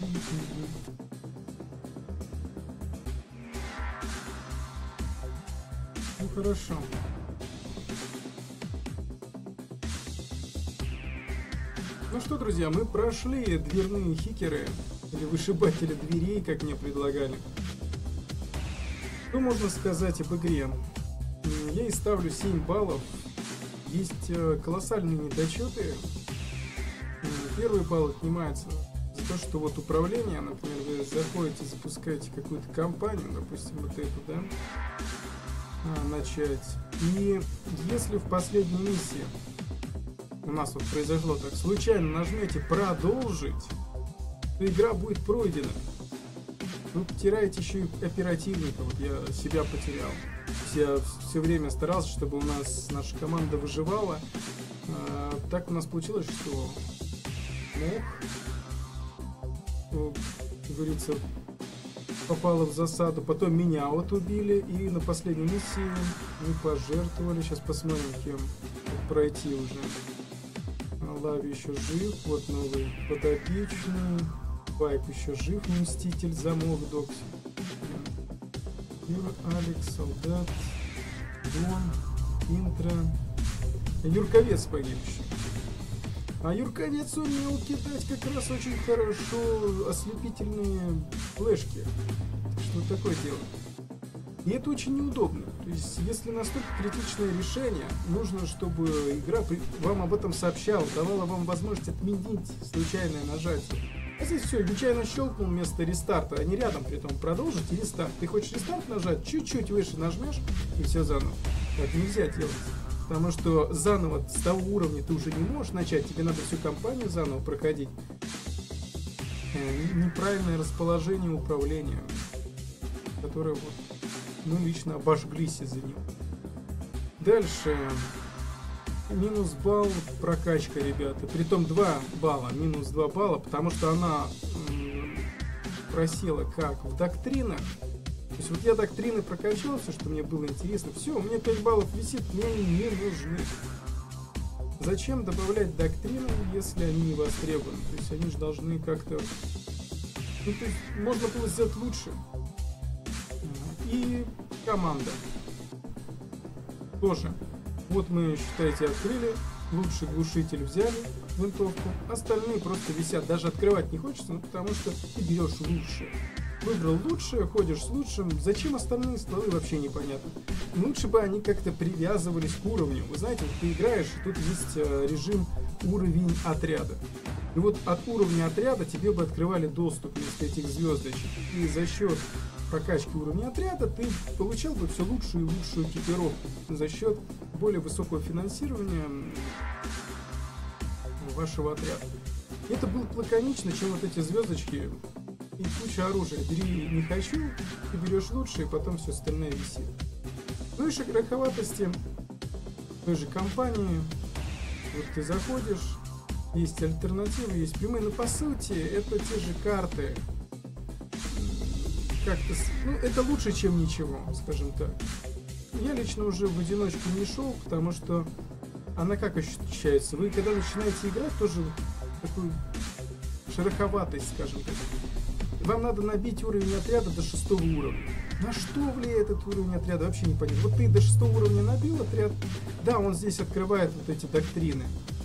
Ну хорошо. Ну что, друзья, мы прошли дверные хикеры, или вышибатели дверей, как мне предлагали. Что можно сказать об игре? Я ей ставлю 7 баллов. Есть колоссальные недочеты. Первый балл отнимается за то, что вот управление, например, вы заходите, запускаете какую-то компанию, допустим, вот эту, да, начать. И если в последней миссии у нас вот произошло так, случайно нажмете продолжить, то игра будет пройдена. Вы потеряете еще и оперативника. Вот я себя потерял. Я все время старался, чтобы у нас наша команда выживала. Так у нас получилось, что как говорится, попала в засаду. Потом меня вот убили. И на последней миссии мы пожертвовали. Сейчас посмотрим, кем пройти уже. Лави еще жив. Вот новый подопечный. Пайп еще жив. Мститель, замок, Докси. Юра, Алекс, Солдат, Дон, Интро. Юрковец погибший. А Юрковец умел кидать как раз очень хорошо ослепительные флешки. Что такое дело? И это очень неудобно. То есть, если настолько критичное решение, нужно, чтобы игра вам об этом сообщала, давала вам возможность отменить случайное нажатие. А здесь все, нечаянно щелкнул вместо рестарта, а не рядом, при том продолжить и рестарт. Ты хочешь рестарт нажать, чуть-чуть выше нажмешь, и все заново. Так нельзя делать. Потому что заново с того уровня ты уже не можешь начать, тебе надо всю кампанию заново проходить. Неправильное расположение управления, которое вот, мы лично обожглись из-за него. Дальше. Минус балл прокачка, ребята. Притом 2 балла, минус 2 балла, потому что она просела как в доктринах. То есть вот я доктрины прокачал, все, что мне было интересно. Все, у меня 5 баллов висит, мне они не нужны. Зачем добавлять доктрины, если они не востребованы? То есть они же должны как-то... Ну, то есть можно было сделать лучше. И команда. Тоже. Вот мы, считайте, открыли, лучший глушитель взяли, винтовку, остальные просто висят, даже открывать не хочется, ну, потому что ты берешь лучшее. Выбрал лучшее, ходишь с лучшим, зачем остальные стволы, вообще непонятно. Лучше бы они как-то привязывались к уровню. Вы знаете, вот ты играешь, и тут есть режим уровень отряда. И вот от уровня отряда тебе бы открывали доступ вместо этих звездочек. И за счет прокачки уровня отряда ты получал бы все лучшую и лучшую экипировку за счет более высокого финансирования вашего отряда. Это было лаконично, чем вот эти звездочки и куча оружия. Бери не хочу, ты берешь лучшее, и потом все остальное висит. Ну и широковатости той же компании. Вот ты заходишь, есть альтернативы, есть прямые, но по сути это те же карты. Как-то, ну, это лучше, чем ничего, скажем так. Я лично уже в одиночку не шел, потому что она как ощущается? Вы когда начинаете играть, тоже такую шероховатость, скажем так. Вам надо набить уровень отряда до 6 уровня. На что влияет этот уровень отряда, вообще не понятно. Вот ты до 6 уровня набил отряд, да, он здесь открывает вот эти доктрины.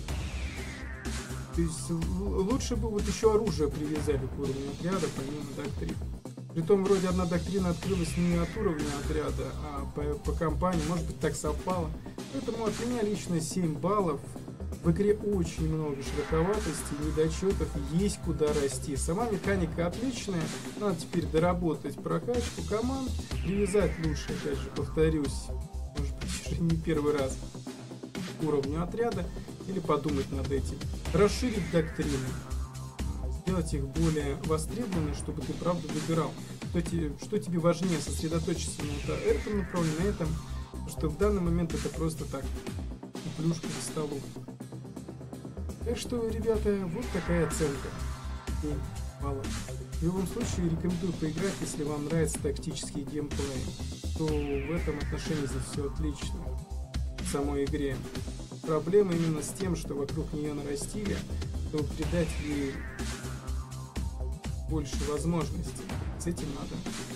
То есть лучше бы вот еще оружие привязали к уровню отряда, помимо доктрин. Притом вроде одна доктрина открылась не от уровня отряда, а по компании, может быть так совпало. Поэтому от меня лично 7 баллов. В игре очень много широковатостей, недочетов, есть куда расти. Сама механика отличная, надо теперь доработать прокачку команд, привязать лучше, опять же, повторюсь, может быть уже не первый раз, к уровню отряда, или подумать над этим. Расширить доктрины, сделать их более востребованными, чтобы ты правда выбирал, что тебе важнее, сосредоточиться на этом направлении, на этом, потому что в данный момент это просто так, плюшка к столу. Так что, ребята, вот такая оценка. 7 баллов. В любом случае, рекомендую поиграть, если вам нравится тактический геймплей, то в этом отношении здесь все отлично. В самой игре. Проблема именно с тем, что вокруг нее нарастили, то придать ей больше возможностей. С этим надо